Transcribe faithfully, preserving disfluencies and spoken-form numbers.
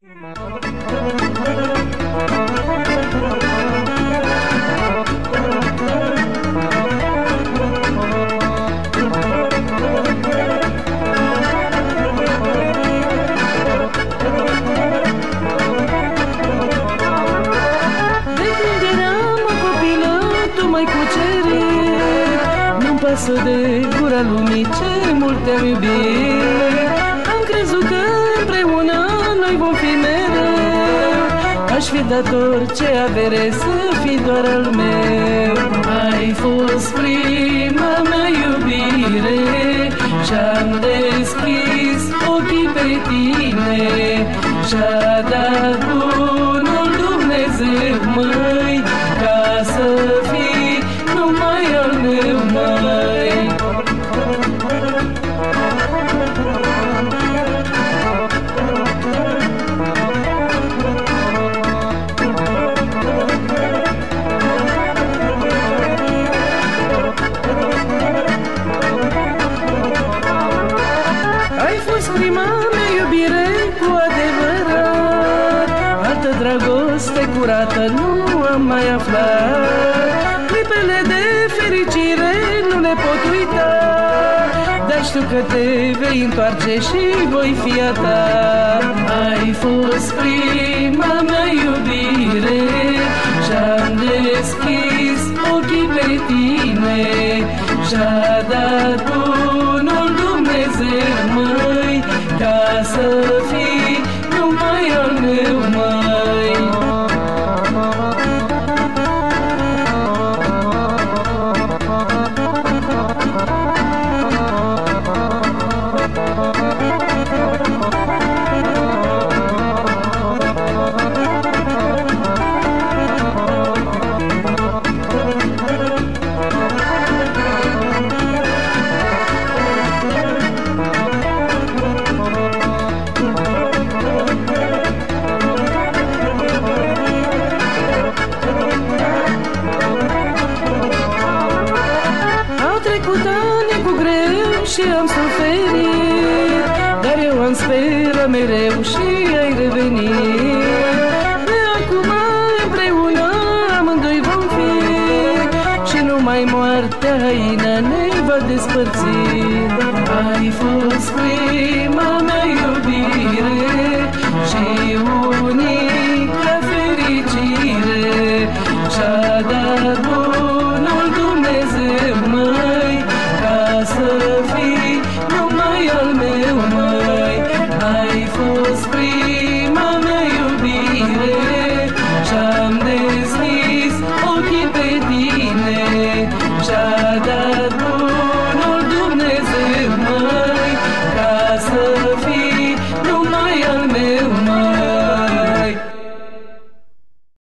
Pasă de gura lumii ce mult te-am iubit. Am crezut că împreună noi vom fi mereu. Aș fi dat orice avere să fii doar al meu. Ai fost prima mea iubire și-am deschis ochii pe tine. Și-a dat bunul Dumnezeu, măi, ca să fii numai al meu, măi. Ai fost prima mea iubire cu adevărat. Altă dragoste curată nu am mai aflat. Clipele de fericire nu le pot uita, dar știu că te vei întoarce și voi fi a ta. Ai fost prima mea iubire și-am deschis ochii pe tine. Și-a dat bunul Dumnezeu, măi, ca să fii numai al meu, măi. Și am suferit, dar eu am speră mereu și ai revenit. De acum împreună amândoi vom fi și numai moartea haină ne va despărți. Ai fost